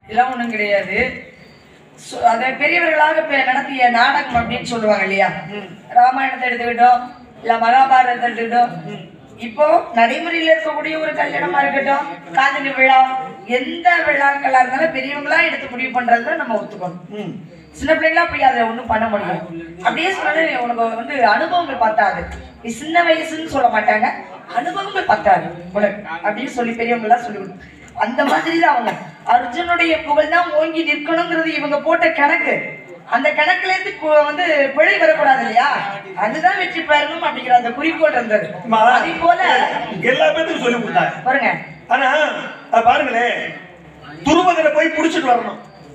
இதெல்லாம் ஒண்ணும் கிடையாது. அதை பெரியவர்களாக நடத்திய நாடகம் அப்படின்னு சொல்லுவாங்க இல்லையா? ராமாயணத்தை எடுத்துக்கிட்டோம், இல்ல மகாபாரதத்தை எடுத்துக்கிட்டோம், இப்போ நடைமுறையில் இருக்கக்கூடிய ஒரு கல்யாணமா இருக்கட்டும், காதலி விழா, எந்த விழாக்களா இருந்தாலும் பெரியவங்களா எடுத்து முடிவு பண்றதுதான் நம்ம ஒத்துக்கணும். சின்ன பிள்ளைங்களா போய் அதை ஒண்ணும் பண்ண முடியும். அப்படியே சொன்னது உனக்கு அனுபவங்கள் பத்தாது, நீ சின்ன வயசுன்னு சொல்ல மாட்டாங்க, அனுபவங்கள் பத்தாது உனக்கு அப்படின்னு சொல்லி பெரியவங்க எல்லாம் சொல்லி கொடுத்து அந்த மாதிரிதான் அவங்க. அர்ஜுனுடைய புகழ் தான் ஓங்கி நிற்கணுங்கிறது இவங்க போட்ட கணக்கு. அந்த கணக்குல இருந்து பிழை வரக்கூடாது இல்லையா? அதுதான் வெற்றி பெறணும் அப்படிங்கிற அந்த குறிக்கோள் இருந்தது. அதே போல எல்லா பேருக்கும் சொல்லி கொடுத்தாங்க பாருங்க. ஆனா பாருங்களேன், துருவதனை போய் புடிச்சிட்டு வரணும்.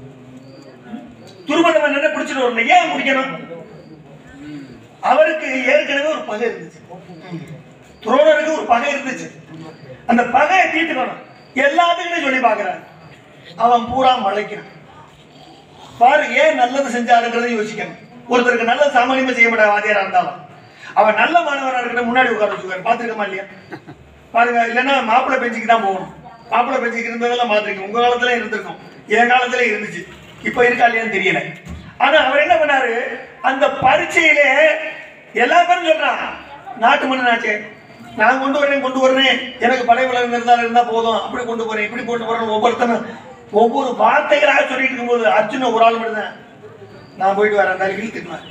துருவதன் என்ன புடிச்சிட்டு வரணும்? ஏன் பிடிக்கணும்? அவருக்கு ஏற்கனவே ஒரு பகை இருந்துச்சு, துரோணருக்கு ஒரு பகை இருந்துச்சு. அந்த பகையை தீர்த்துக்கணும். எல்லாத்துக்குமே சொல்லி பாக்குறான். அவன் பூரா மழைக்கிறான் பாரு. ஏன் நல்லது செஞ்சாருன்றதை யோசிக்கணும். ஒருத்தருக்கு நல்ல சாமானியமா செய்ய மாட்டாங்க வாத்தியாரா இருந்தாலும். அவன் நல்ல மாணவராக இருக்கிற முன்னாடி உட்கார வச்சுக்காரு. பாத்துருக்கமா இல்லையா? பாருங்க. இல்லைன்னா மாப்பிள்ளை பெஞ்சுக்கு தான் போகணும். மாப்பிள்ளை பெஞ்சுக்கு இருந்ததெல்லாம் பாத்துருக்கோம். உங்க காலத்துல இருந்திருக்கும், என் காலத்துல இருந்துச்சு, இப்ப இருக்கா இல்லையான்னு தெரியல. ஆனா அவர் என்ன பண்ணாரு, அந்த பரீட்சையிலே எல்லா பேரும் சொல்றான், நாட்டு மன்னனாச்சே, நான் கொண்டு வரேன், எனக்கு படை வளர்ந்து இருந்தா போதும், அப்படி கொண்டு போறேன், இப்படி கொண்டு போறேன், ஒவ்வொருத்தனும் ஒவ்வொரு வார்த்தைகளாக சொல்லிட்டு இருக்கும்போது அர்ஜுன ஒரு ஆள் மட்டும் தான், நான் போயிட்டு வரேன், அந்த இழுத்துக்கலாம்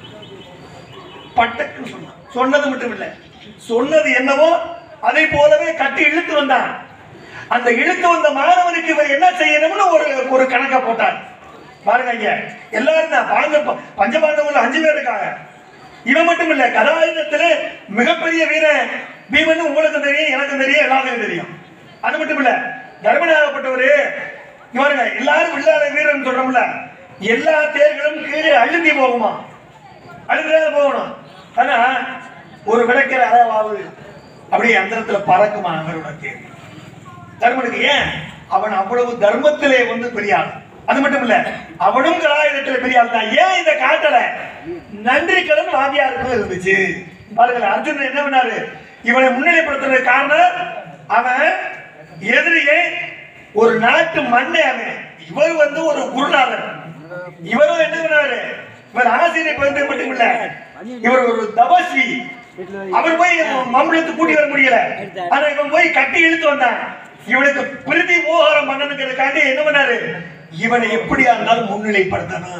பட்டக்குன்னு சொன்னான். சொன்னது மட்டும் இல்ல, சொன்னது என்னவோ அதை போலவே கட்டி இழுத்து வந்தான். அந்த இழுத்து வந்த மாணவனுக்கு இவர் என்ன செய்யணும்னு ஒரு கணக்கை போட்டார். பாருங்க ஐயா, எல்லாரும் தான் பஞ்சபாண்டவர்கள் 5 பேர் இருக்காங்க. இவன் மட்டும் இல்ல, கதாயுதத்துல மிகப்பெரிய வீரன் பீமன் உங்களுக்கு தெரியும், எனக்கு தெரியும், எல்லாருக்கும் தெரியும். அது மட்டும் இல்ல, தர்மனாகப்பட்டவரு இவருங்க எல்லாரும் வில்லாத வீரன் சொல்றோம்ல, எல்லா தேர்களும் கீழே அழுந்தி போகுமா, அழுந்தாக போகணும். ஆனா ஒரு விளக்கிற அளவாவது அப்படியே அந்தரத்துல பறக்குமா அவரோட தேர் தர்மனுக்கு. ஏன்? அவன் அவ்வளவு தர்மத்திலே பெரிய ஆள். அது மட்டும் இல்ல, அவனும் கலாயுதத்துல பெரிய ஆள் தான். ஏன் இந்த காட்டல நன்றி கடன் வாதியாருக்கும் இருந்துச்சு. பாருங்கள், அர்ஜுனன் என்ன பண்ணாரு, இவனை முன்னிலைப்படுத்துறது காரணம், அவன் எதிரியே ஒரு நாட்டு மண்ணை, அவன் இவர் ஒரு குருநாதர். இவரும் என்ன பண்ணாரு, இவர் ஆசிரியர் பகுதி மட்டும் இல்ல, இவர் ஒரு தபஸ்வி. அவர் போய் மம்பளத்து கூட்டி வர முடியல, ஆனா இவன் போய் கட்டி இழுத்து வந்தான். இவனுக்கு பிரதி மோகரம் பண்ணணுங்கிறதுக்காண்டி என்ன பண்ணாரு, இவனை எப்படியா இருந்தாலும் முன்னிலைப்படுத்தணும்.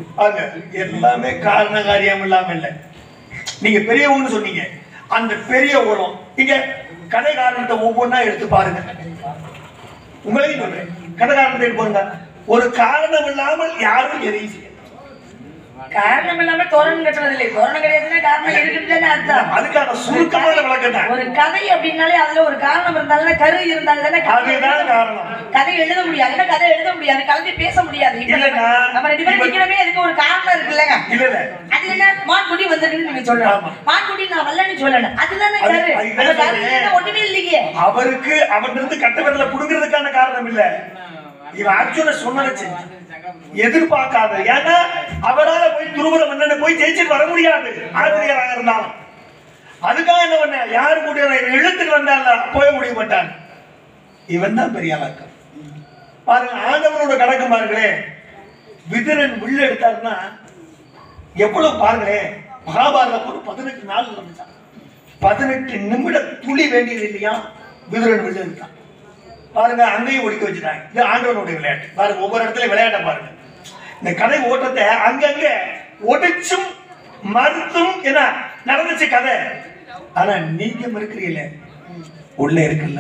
எல்லாமே காரண காரியம் இல்லாம இல்ல. நீங்க பெரியவங்கன்னு சொன்னீங்க, அந்த பெரிய உரம் இங்க கதை காரணத்தை ஒவ்வொன்னா எடுத்து பாருங்க. உங்களையும் சொல்றேன், கதை காரணத்தை எடுத்து பாருங்க. ஒரு காரணம் இல்லாமல் யாரும் எதையும் செய்ய, காரணம் இல்லாம தோரணம் கட்டுறது இல்லை. தோரணம் கிடையாதுன்னா காரணம் இருக்குன்னு அர்த்தம். அதுக்கான சுருக்கமான விளக்கம் தான். ஒரு கதை அப்படின்னாலே அதுல ஒரு காரணம் இருந்தாலும் கரு இருந்தாலும் காரணம். கதை எழுத முடியாது, கதை எழுத முடியாது, கலந்து பேச முடியாது. நம்ம 2 பேரும் நிக்கிறமே, அதுக்கு ஒரு காரணம் இருக்குல்லங்க. அது என்ன, மான்குடி வந்திருக்குன்னு நீங்க சொல்லலாம், மான்குடி நான் வரலன்னு சொல்லணும், அதுதானே கரு. ஒண்ணுமே இல்லையே. அவருக்கு அவன் கட்ட விரல புடுங்கிறதுக்கான காரணம் இல்ல, இவன் அர்ஜுன சொன்னதை எதிர்பார்க்காத. ஏன்னா அவரால் போய் துருவர மன்னனை போய் ஜெயிச்சுட்டு வர முடியாது ஆசிரியராக இருந்தாலும். அதுக்காக என்ன பண்ண, யாரு கூட இழுத்துட்டு வந்தால போய முடிய மாட்டான். இவன் தான் பெரிய ஆளாக்கம். பாருங்க, ஆண்டவனோட கணக்கு பாருங்களே, விதுரன் வில்லு எடுத்தாருன்னா எவ்வளவு பாருங்களேன். மகாபாரதம் ஒரு 18 நாள் நடந்துச்சான். 18 நிமிட துளி வேண்டியது இல்லையா, விதுரன் வில்லு எடுத்தான். பாருங்க, அங்கேயும் ஒடுக்க வச்சுட்டாங்க. இது ஆண்டவனுடைய விளையாட்டு. பாருங்க, ஒவ்வொரு இடத்துல விளையாட்ட பாருங்க. இந்த கதை ஓட்டத்தை அங்கங்க ஒடிச்சும் மறுத்தும் என்ன நடந்துச்சு கதை. ஆனா நீங்க மறுக்கிறீங்களே, உள்ள இருக்குல்ல,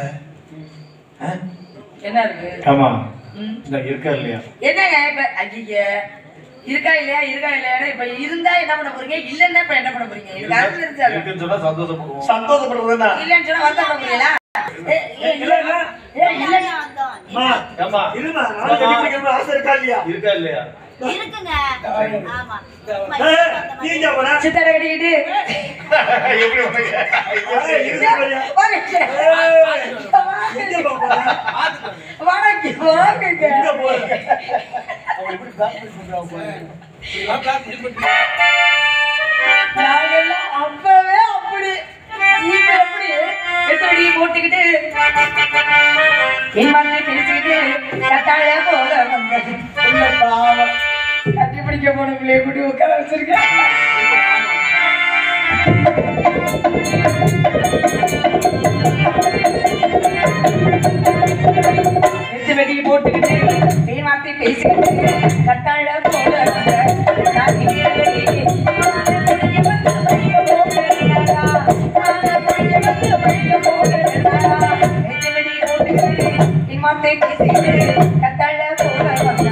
என்ன இருக்கு? ஆமா, இருக்கா இல்லையா? என்னங்க இப்ப ஐயா இருக்கா இல்லையா, இருக்கா இல்லையா, இப்ப இருந்தா என்ன பண்ண போறீங்க, இல்லன்னா இப்ப என்ன பண்ண போறீங்க? இருக்குன்னு சொன்னா சந்தோஷப்படுவோம். சந்தோஷப்படுறதுன்னா இல்லன்னு சொன்னா வருத்தப்பட போறீங்களா? சித்தாரை கட்டிக்கிட்டு அப்பவே அப்படி இப்ப எப்படி எத்தடி போட்டுக்கிட்டு என் மாதிரி பேசிக்கிட்டு கட்டாய போல வந்தது உள்ள பாவம் கட்டி பிடிக்க போன பிள்ளைய கூட்டி உட்கார வச்சிருக்கேன். எட்டு வெடி போட்டுக்கிட்டு என் வார்த்தை பேசிக்கிட்டு கட்டாய போல மாத்தை பேசிட்டு கத்தாழ போல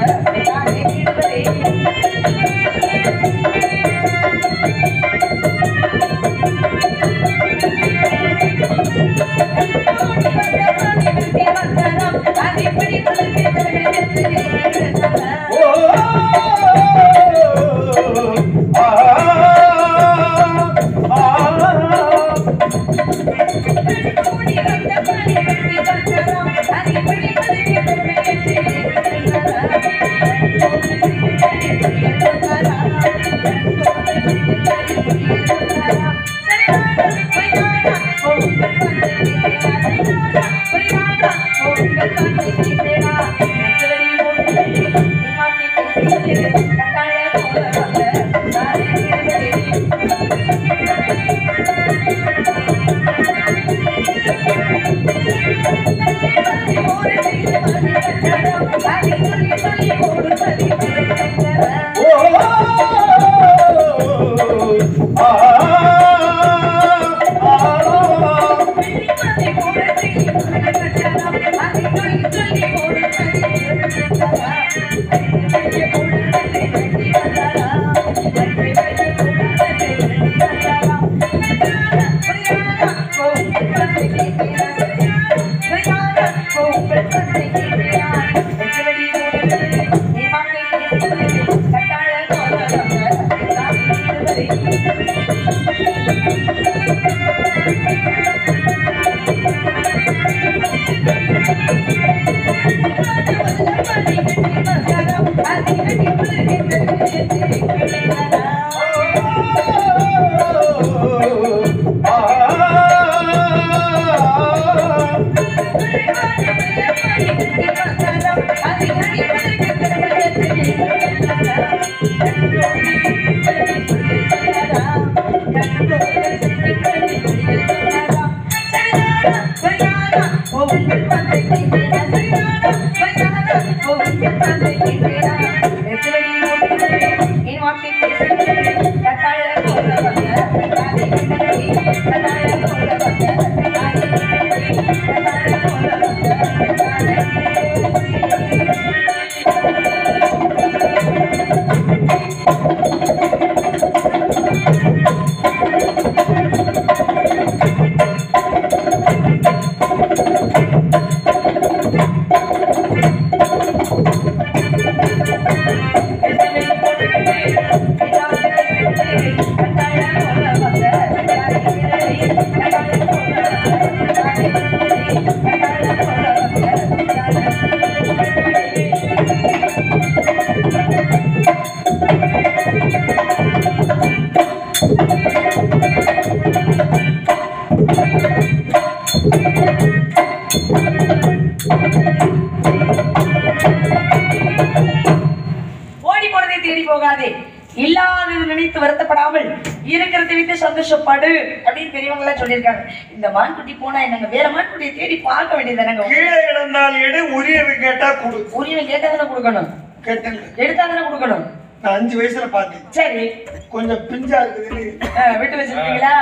வருத்தப்படாமல் இருக்கிறத விட்டு சந்தோஷப்படு அப்படின்னு பெரியவங்க எல்லாம் சொல்லியிருக்காங்க. இந்த மான்குட்டி போனா என்னங்க வேற மான்குட்டியை தேடி பார்க்க வேண்டியதானங்க. கீழே இழந்தால் எடு, உரியவன் கேட்டா கொடு. உரியவன் கேட்டா தானே கொடுக்கணும், எடுத்தா தானே கொடுக்கணும். நான் 5 வயசுல பார்த்தேன். சரி, கொஞ்சம் பிஞ்சா இருக்குது விட்டு வச்சிருக்கீங்களா?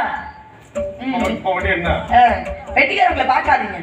வெட்டிக்காரங்களை பார்க்காதீங்க.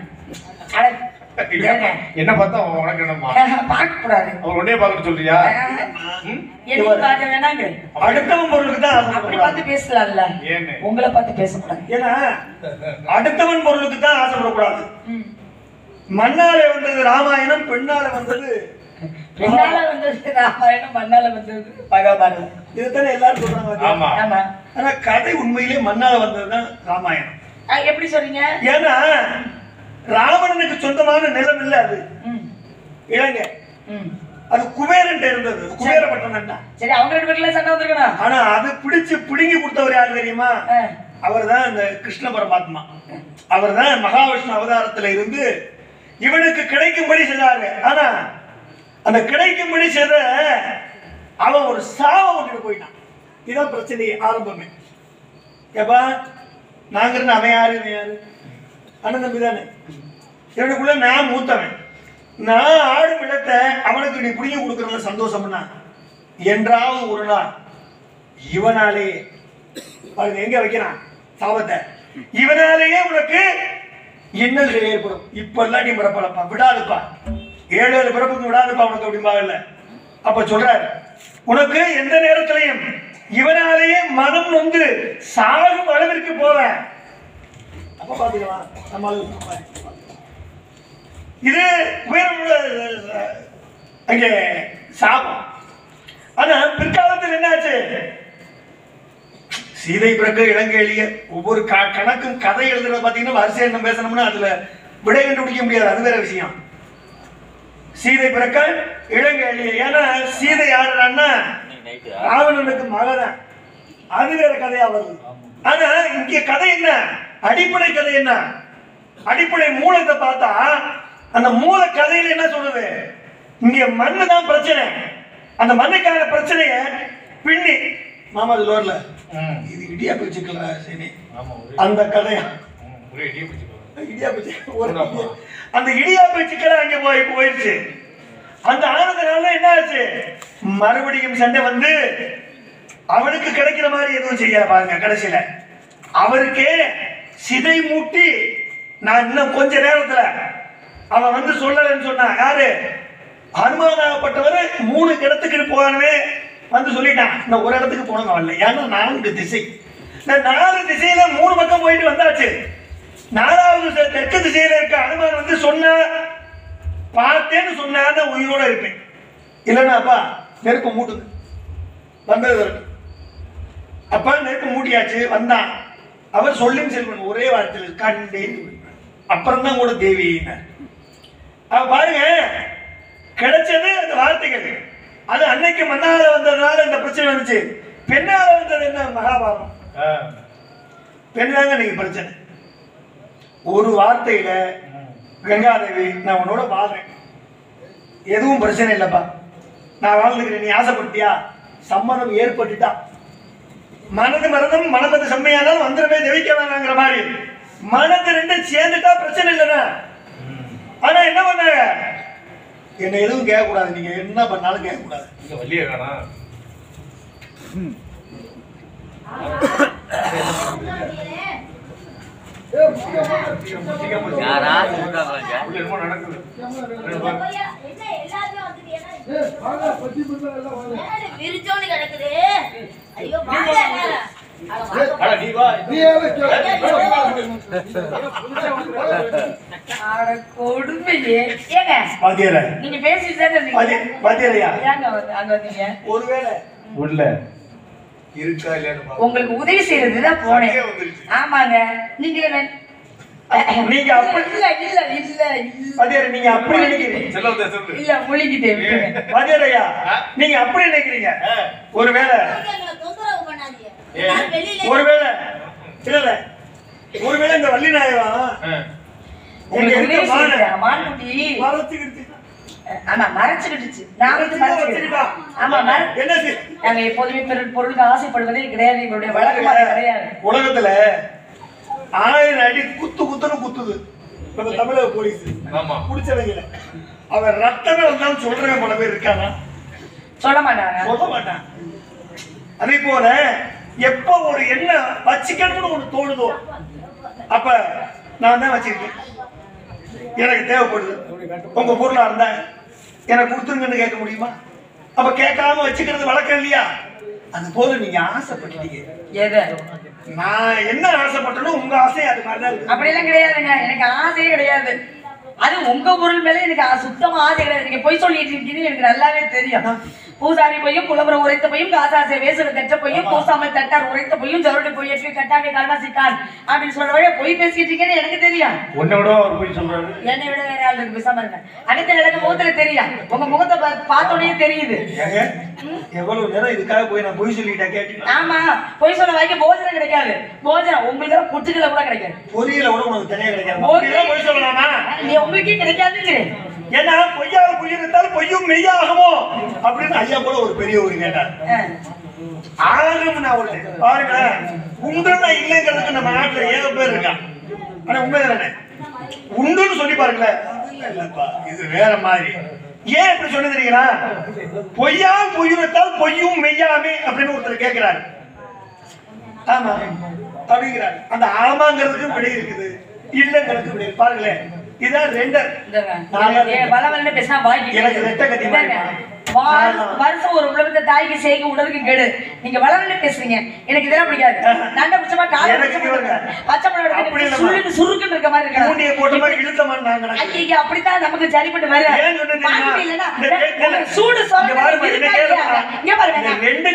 என்ன பார்த்தா உனக்கு என்னமா பார்க்க கூடாது. அவர் உடனே பார்க்க சொல்றியா? என்ன பார்க்க வேணாங்க, அடுத்தவன் பொருளுக்கு தான் அப்படி பார்த்து பேசலாம்ல, உங்களை பார்த்து பேசக்கூடாது. ஏன்னா அடுத்தவன் பொருளுக்கு தான் ஆசைப்படக்கூடாது. மண்ணாலே வந்தது ராமாயணம், பெண்ணால வந்தது பெண்ணால வந்தது ராமாயணம், மண்ணால வந்தது மகாபாரதம். இதுதானே எல்லாரும் சொல்றாங்க. ஆனா கதை உண்மையிலே மண்ணால வந்ததுதான் ராமாயணம். எப்படி சொல்றீங்க? ஏன்னா ராவணனுக்கு சொந்தமான நிலம் இல்ல அது, இலங்கை. அது குபேரன் இருந்தது, குபேர பட்டணம். சரி, அவங்க 2 பேர்ல சண்டை வந்திருக்கணும். ஆனா அது பிடிச்சு பிடுங்கி கொடுத்தவர் யாரு தெரியுமா? அவர் தான் இந்த கிருஷ்ண பரமாத்மா. அவர் தான் மகாவிஷ்ணு அவதாரத்துல இருந்து இவனுக்கு கிடைக்கும்படி செய்தாரு. ஆனா அந்த கிடைக்கும்படி செய்த அவன் ஒரு சாவை விட்டுட்டு போயிட்டான். இதான் பிரச்சனை ஆரம்பமே. ஏப்பா நாங்க இருந்து அவன் யாரு இவன் யாரு? அண்ணன் தம்பி தானே. இவனுக்குள்ள நான் மூத்தவன். நான் ஆடும் இடத்தை அவனுக்கு நீ புடிங்க கொடுக்கறதுல சந்தோஷம்னா என்றாவது ஒரு நாள் இவனாலே எங்க வைக்கிறான் சாபத்தை, இவனாலேயே உனக்கு இன்னல்கள் ஏற்படும். இப்ப எல்லாம் நீ பிறப்பலப்பா விடாதுப்பா, 7 பிறப்புக்கு விடாதுப்பா உனக்கு அப்படிம்பா இல்ல. அப்ப சொல்றாரு உனக்கு எந்த நேரத்திலையும் இவனாலேயே மனம் நொந்து சாகும் அளவிற்கு போவேன். அப்ப பாத்துக்கலாம் நம்ம இது உயர்வுள்ள அங்கே சாபம். ஆனா பிற்காலத்தில் என்னாச்சு? சீதை பிறக்க இலங்கை எளிய ஒவ்வொரு கணக்கும் கதை எழுதுறது பாத்தீங்கன்னா வரிசை என்ன பேசணும்னா அதுல விடை கண்டுபிடிக்க முடியாது. அது வேற விஷயம். சீதை பிறக்க இலங்கை எளிய. ஏன்னா சீதை யாருன்னா ராவணனுக்கு மகன். அது வேற கதையா வருது. ஆனா இங்க கதை என்ன? அடிப்படை கதை என்ன? அடிப்படை மூலத்தை பார்த்தா அந்த மூல கதையில என்ன சொல்லுது? இங்க மண்ணு தான் பிரச்சனை. அந்த மண்ணுக்கான பிரச்சனைய பின்னி மாமா லோர்ல இது இடியாப்பு வச்சுக்கல சரி அந்த கதையா அந்த இடியாப்பு சிக்கல அங்க போயிடுச்சு. அந்த ஆனதுனால என்ன ஆச்சு? மறுபடியும் சண்டை வந்து அவனுக்கு கிடைக்கிற மாதிரி எதுவும் செய்ய பாருங்க. கடைசியில அவருக்கே சிதை மூட்டி நான் இன்னும் கொஞ்ச நேரத்துல அவன் வந்து சொல்லலன்னு சொன்னா யாரு? அனுமானப்பட்டவர் 3 இடத்துக்கு போனவே வந்து சொல்லிட்டான். இந்த ஒரு இடத்துக்கு போனவங்க வரல. ஏன்னா 4 திசை. இந்த 4 திசையில 3 பக்கம் போயிட்டு வந்தாச்சு. 4வது தெற்கு திசையில இருக்க அனுமான் வந்து சொன்ன பார்த்தேன்னு சொன்னா உயிரோட இருப்பேன். இல்லைன்னா அப்பா நெருப்பு மூட்டுது வந்தது வரைக்கும். அப்ப நெருப்பு மூட்டியாச்சு வந்தான். அவர் சொல்லும் செல்வன் ஒரே வார்த்தையில் கண்டேன். அப்புறம் தான் கூட தேவியின அவ பாருங்க கிடைச்சது அந்த வார்த்தைகள். அது அன்னைக்கு மன்னால வந்ததுனால இந்த பிரச்சனை வந்துச்சு. பெண்ணால வந்தது என்ன? மகாபாரதம். பெண் தாங்க இன்னைக்கு பிரச்சனை. ஒரு வார்த்தையில கங்காதேவி நான் உன்னோட வாழ்றேன், எதுவும் பிரச்சனை இல்லப்பா, நான் வாழ்ந்துக்கிறேன், நீ ஆசைப்பட்டியா? சம்மதம் ஏற்பட்டுட்டா மனது மரணம் மனமது செம்மையானால் வந்துடவே ஜெயிக்க வேணாங்கிற மாதிரி மனது 2 சேர்ந்துட்டா பிரச்சனை இல்லைன்னா. ஆனா என்ன பண்ணாங்க? என்ன எதுவும் கேட்க கூடாது, நீங்க என்ன பண்ணாலும் கேட்க கூடாது. நீங்க பேசிட்டு ஒருவேளை உள்ள இருக்கா இல்லையா உங்களுக்கு உதவி செய்யறதுதான் போனேன். ஆமாங்க. நீங்க நீங்க அப்படி இல்ல இல்ல இல்ல பாத்தியாரா, நீங்க அப்படி நினைக்கிறீங்க. இல்ல முழிக்கிட்டேன் பாத்தியாரையா, நீங்க அப்படி நினைக்கிறீங்க. ஒருவேளை ஒருவேளை இல்ல ஒருவேளை இந்த வள்ளி நாயகம் மான்குட்டி ஆமா மறைச்சுக்கிட்டுச்சு. நான் வந்து மறைச்சுக்கிட்டேன். ஆமா நாங்க எப்போதுமே பொருளுக்கு ஆசைப்படுவதே கிடையாது. எங்களுடைய வழக்கமாக கிடையாது. உலகத்துல 1000 அடி குத்துன்னு குத்துது தமிழக போலீஸ் குடிச்சவங்க. அவன் ரத்தமே வந்தாலும் சொல்றவன் பல பேர் இருக்கானா? சொல்ல மாட்டாங்க. சொல்ல மாட்டான். அதே போல எப்ப ஒரு எண்ணெய் வச்சுக்கணும்னு ஒண்ணு தோணுதோ அப்ப நான் தான் வச்சிருக்கேன், எனக்கு தேவைப்படுது, உங்க பொருளா இருந்தா எனக்கு கொடுத்துருங்கன்னு கேட்க முடியுமா? அப்ப கேட்காம வச்சுக்கிறது வழக்கம் இல்லையா? அது போல நீங்க ஆசைப்பட்டீங்க. எது நான் என்ன ஆசைப்பட்டனோ உங்க ஆசை அது மாதிரிதான் இருக்கு. அப்படியெல்லாம் கிடையாதுங்க. எனக்கு ஆசையே கிடையாது. அது உங்க பொருள் மேல எனக்கு சுத்தமா ஆசை கிடையாது. நீங்க பொய் சொல்லிட்டு இருக்கீங்க, எனக்கு நல்லாவே தெரியும். பூசாரி பொய்யும் புலவரம் உரைத்த பொய்யும் காசாசை வேசுல தட்ட பொய்யும் பூசாமல் தட்டார் உரைத்த பொய்யும் ஜருடி பொய் ஏற்றி கட்டாமை கல்வாசிக்கான் அப்படின்னு சொல்ற வழியா பொய் பேசிட்டு இருக்கேன்னு எனக்கு தெரியும். உன்னை விட அவர் பொய் சொல்றாரு. என்னை விட வேற ஆள் இருக்கு பேசாம இருங்க. அடுத்த எனக்கு முகத்துல தெரியும். உங்க முகத்தை பார்த்தோடனே தெரியுது. எவ்வளவு நேரம் இதுக்காக போய் நான் பொய் சொல்லிட்டா கேட்டீங்களா? ஆமா, பொய் சொல்ல வாய்க்கு போஜனம் கிடைக்காது. போஜனம் உங்களுக்கு புட்டுக்களை கூட கிடைக்காது. பொரியல கூட உனக்கு தனியா கிடைக்காது. ஓகே. அப்படிலாம் பொய் சொல்லலாமா? நீ உங்களுக்கே கிடைக்காதுங்கிறேன். ஏன்னா பொய்யால் பொய்யிருந்தால் பொய்யும் மெய்யாகுமோ அப்படின்னு ஐயா போல ஒரு பெரியவர் கேட்டார். ஆகும் நான் ஒரு பாருங்க, உண்டுன்னா இல்லைங்கிறதுக்கு நம்ம நாட்டுல ஏக பேர் இருக்கான். ஆனா உண்மைதானே? உண்டுன்னு சொல்லி பாருங்களேன். இல்லப்பா இது வேற மாதிரி. ஏன் இப்படி சொல்லி தெரியுங்களா? பொய்யால் பொய்யுறத்தால் பொய்யும் மெய்யாமே அப்படின்னு ஒருத்தர் கேட்கிறாரு. ஆமா அப்படிங்கிறாரு. அந்த ஆமாங்கிறதுக்கும் விடை இருக்குது, இல்லங்கிறதுக்கு விடை. பாருங்களேன், இதான் ரெண்டர். வளவலன்னு பேசினா வாய்க்கு எனக்கு ரெட்டை கட்டி வருஷம் ஒரு உலகத்தை தாய்க்கு செய்க உடலுக்கு கெடு. நீங்க வளவலன்னு பேசுறீங்க, எனக்கு இதெல்லாம் பிடிக்காது. நண்ட பிடிச்சமா காலை பச்சை பழம் சுருக்குன்னு சுருக்குன்னு இருக்க மாதிரி இருக்கு. மூண்டியை போட்ட மாதிரி இழுத்த மாதிரி நாங்க ஐயா அப்படித்தான் நமக்கு சரிப்பட்டு வர. இல்லைன்னா சூடு சொல்லுங்க. இங்க பாருங்க,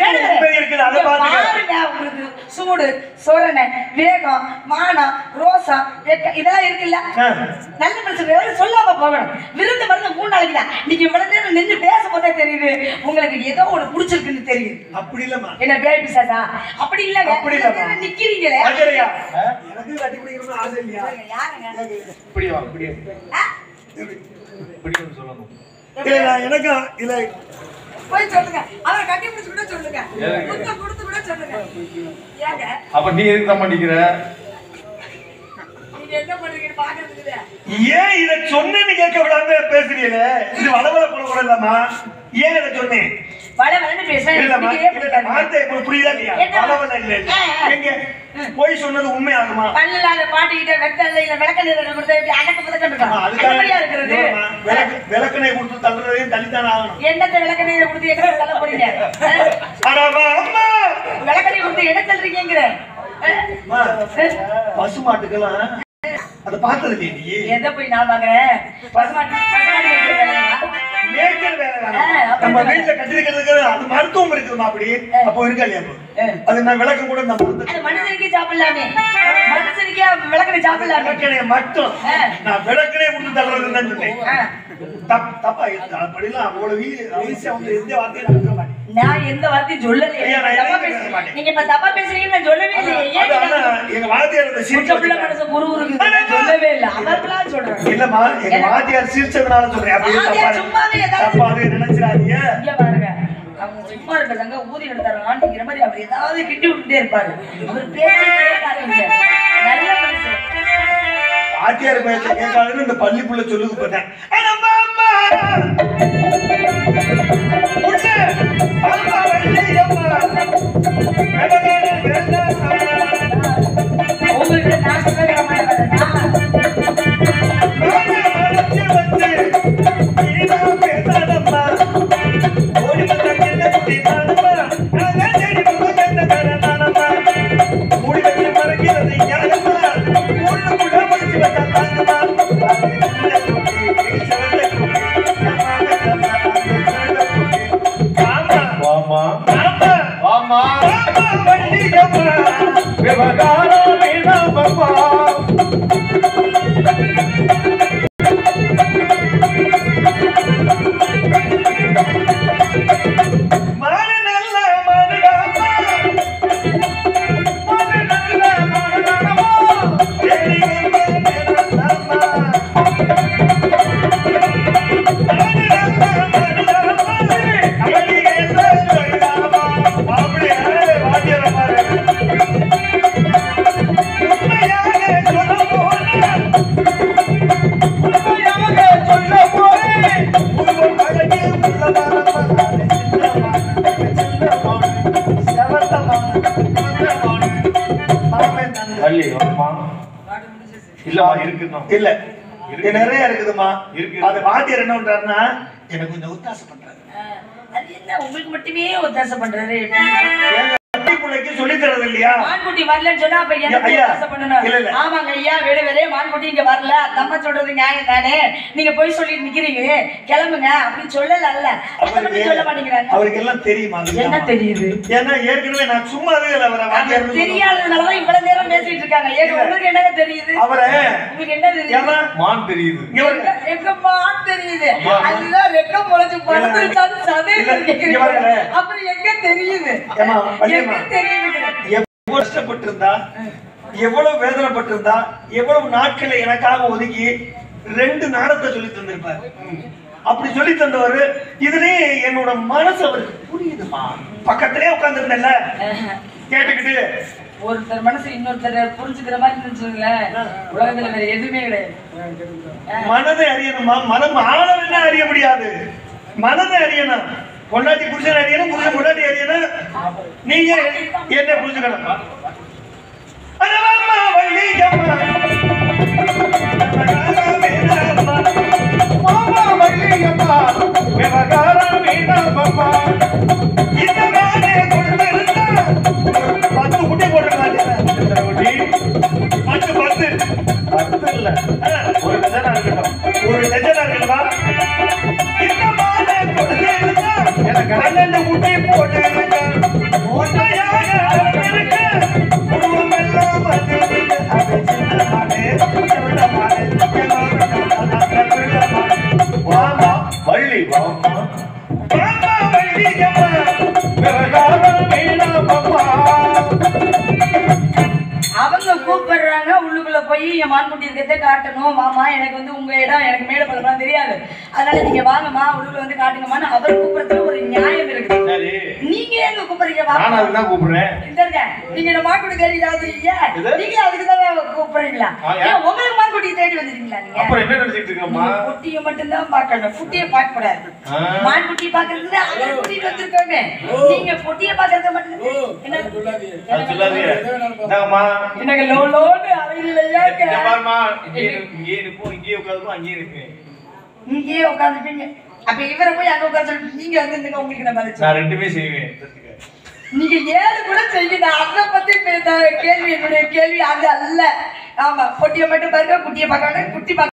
உங்களுக்கு சூடு சோரணை வேகம் மானம் ரோசம் இதெல்லாம் இருக்குல்ல. நல்ல மனுஷன் சொல்லாம போகணும். விருந்து மருந்து 3 நாளைக்கு தான். நீங்க இவ்வளவு நேரம் நின்று பேச போதே தெரியுது உங்களுக்கு ஏதோ ஒண்ணு பிடிச்சிருக்குன்னு தெரியுது. அப்படி இல்லமா என்ன பேபி சாசா அப்படி இல்லங்க. அப்படி இல்லமா நிக்கிறீங்களே. அஜரையா எனக்கு கட்டி பிடிக்கணும்னு ஆசை இல்லையா? யாருங்க இப்படி வா இப்படி இப்படி சொல்லணும். இல்ல எனக்கு இல்ல போய் சொல்லுங்க. அவரை கட்டி பிடிச்சு கூட சொல்லுங்க. முத்த கொடுத்து கூட சொல்லுங்க. ஏங்க அப்ப நீ எதுக்கு தான் பண்ணிக்கிற? நீங்க என்ன பண்றீங்கன்னு பாக்குறதுக்கு. ஏன் இத சொன்னேன்னு கேட்க விடாம பேசுறீங்களே? இது வளவல கூட இல்லம்மா. ஏன் இத சொன்னேன்? வளவலன்னு பேசுறேன். இல்லம்மா இல்ல வார்த்தை உங்களுக்கு புரியுதா இல்லையா? வளவல இல்ல எங்க போய் சொன்னது உண்மையாகுமா? பல்லல பாட்டிக்கிட்ட வெட்டல்ல இல்ல விளக்க நீர் கொடுத்து இப்படி அடக்க பதக்க இருக்கா? அதுக்காரியா இருக்குது. விளக்கணை கொடுத்து தள்ளுறதையும் தள்ளித்தான் ஆகணும். என்னத்த விளக்க நீர் கொடுத்து எங்க தள்ள போறீங்க? அடமா அம்மா விளக்க நீர் கொடுத்து என்ன தள்ளுறீங்கங்கற? பசு மாட்டுக்கெல்லாம் அத பார்த்தது இல்லையே நீ? எதை போய் நான் பாக்குறேன்? பசுமாட்டு மேய்க்கிற வேலை நம்ம வீட்டுல கட்டிருக்கிறதுக்கு அது மருத்துவம் இருக்குமா? அப்படி அப்போ இருக்கா இல்லையா? அது நான் விளக்கம் கூட அது மனுஷனுக்கே சாப்பிடலாமே. மனுஷனுக்கே விளக்கணை சாப்பிடலாமே. விளக்கணையை மட்டும் நான் விளக்கணையை கொடுத்து தள்ளுறதுன்னு தான் சொன்னேன். தப்பா இருக்கு. அப்படிலாம் அவ்வளவு ஈஸியா வந்து எந்த வார்த்தையும் நடக்க மாட்டேன். நான் எந்த வார்த்தையும் சொல்லலையே. நீங்க இப்ப தப்பா பேசுறீங்க நான் சொல்லவே இல்லையே. எங்க வாத்தியார் சிரிச்ச மனசு குறுகுறுக்கு சொல்லவே இல்ல. அவர்லாம் சொல்றேன். இல்லம்மா எங்க வாத்தியார் சிரிச்சதுனால சொல்றேன். அப்படியே சும்மாவே தப்பா அது நினைச்சிடாதீங்க. இங்க பாருங்க, அவங்க சும்மா இருக்கிறாங்க ஊதி எடுத்தாரு ஆண்டிக்கிற மாதிரி அவர் ஏதாவது கிட்டி விட்டுட்டே இருப்பாரு. அவர் பேச்சே கேட்காதீங்க. நல்ல மனுஷன். வாத்தியார் பேச்ச கேட்காதுன்னு இந்த பள்ளிக்குள்ள சொல்லுது பார்த்தேன். உங்களுக்கு நான் சொல்லுற மாதிரி இல்ல நிறைய இருக்குதுமா. அது வாத்தியார் என்ன பண்றாருன்னா எனக்கு கொஞ்சம் ஒத்தாசை பண்றாரு. அது என்ன உங்களுக்கு மட்டுமே ஒத்தாசை பண்றாரு? சொல்லி தரது இல்லையா? மான்குட்டி வரலன்னு சொன்னா அப்ப என்ன ஒத்தாசை பண்ணணும்? ஆமாங்க ஐயா வேடவரே மான்குட்டி இங்க வரல. தம்ம சொல்றது நியாயம் தானே. நீங்க போய் சொல்லி நிக்கிறீங்களே கிளம்புங்க அப்படின்னு சொல்லல. சொல்ல மாட்டேங்கிறாங்க. அவருக்கு எல்லாம் தெரியுமா? என்ன தெரியுது? ஏன்னா ஏற்கனவே நான் சும்மா தெரியாததுனாலதான் இவ்வளவு நேரம் பேசிட்டு இருக்காங்க. உங்களுக்கு என்ன தெரியுது? அவரை உங்களுக்கு என்ன தெரியுது? மான் தெரியுது. எங்க மான் தெரியுது. அதுதான் ரெக்கம் முளைச்சு பறந்துருச்சான்னு அதே இல்ல, இங்க பாருங்க. அப்புறம் எங்க தெரியுது ஏம்மா, வள்ளியம்மா. எங்க தெரியுது எவ்வளவு கஷ்டப்பட்டிருந்தா, எவ்வளவு வேதனைப்பட்டிருந்தா, எவ்வளவு நாட்களை எனக்காக ஒதுக்கி 2 நாடகத்தை சொல்லி தந்திருப்பார். அப்படி சொல்லி தந்தவர் இதுலயே என்னோட மனசு அவருக்கு புரியுதுமா. பக்கத்திலே உட்கார்ந்துருந்தேன்ல கேட்டுக்கிட்டு. ஒருத்தர் மனசு இன்னொருத்தர் புரிஞ்சுக்கிற மாதிரி இருந்துச்சுங்களேன், உலகத்துல வேற எதுவுமே கிடையாது. மனதை அறியணுமா? மனம் ஆழம் அறிய முடியாது, மனதை அறியணும். பொண்டாட்டி புருஷன் அறியணும், புருஷன் பொண்டாட்டி அறியணும். நீங்க என்ன புரிஞ்சுக்கணும்? அடவாம்மா வள்ளியம்மா, மாமா வள்ளியம்மா, விவகாரம் வேண்டாமம்மா. இந்த நாடே கொண்டிருந்தா 10 குட்டி போட்டுருக்காங்க. எத்தனை குட்டி? 10 இல்ல, ஒரு டஜனா இருக்கட்டும். ஒரு டஜனா இருக்குமா? இந்த நாடே கொண்டிருந்தா எனக்கு 12 குட்டி போட்டுருக்க. ஒன்றையாக இருக்க குடும்பம் எல்லாம் வந்திருக்கு. அது சின்ன மாடே, சின்ன மாடே, வாமா வள்ளி வாமா, வாமா வள்ளியம்மா, விவகாரம் வேண்டாமம்மா. அவங்க கூப்பிடுறாங்க, உள்ளுக்குள்ள போய் என் மான்குட்டி இருக்கிறத காட்டணும். மாமா எனக்கு வந்து உங்க இடம், எனக்கு மேல பழக்கலாம் தெரியாது, அதனால நீங்க வாங்கம்மா உள்ளுக்குள்ள வந்து காட்டுங்கம்மான்னு அவர் கூப்பிடுறதுல ஒரு நியாயம் இருக்கு. சரி, நீங்க ஏங்க கூப்பிடுறீங்க? நான் அதுக்கு தான் கூப்பிடுறேன். இந்தங்க, நீங்க இந்த மான்குட்டி தேடி வந்துருக்கீங்க, நீங்க அதுக்கு தான் கூப்பிடுறீங்களா? ஏன் உங்களுக்கு மான்குட்டி தேடி வந்துருக்கீங்களா? நீங்க அப்புறம் என்ன நினைச்சிட்டு இருக்கம்மா? குட்டியை மட்டும்தான் பார்க்கணும், குட்டியை பார்க்க கூடாது. மான்குட்டி பாக்குறதுல அதை கூட்டிட்டு வந்திருக்கோமே, நீங்க குட்டியை பாக்குறத மட்டும் என்ன அது சொல்லாதீங்க. இந்தாங்கம்மா. எனக்கு லோலோன்னு அழகிலையா இங்க பாரும்மா, இங்கேயே இருப்போம், இங்கேயே உட்காருப்போம், அங்கேயே இருப்பேன். இங்கேயே உட்காந்துப்பீங்க. அப்ப இவரை போய் அங்க உட்காந்து சொல்லிட்டு நீங்க வந்து இந்த உங்களுக்கு நான் பதில் நான் 2மே செய்வேன். நீங்க ஏது கூட செய்யுங்க. அதை பத்தி கேள்வி, என்னுடைய கேள்வி அது அல்ல. ஆமா, பொட்டியை மட்டும் பாருங்க, குட்டியை பார்க்க வேண்டாம், குட்டி பார்க்க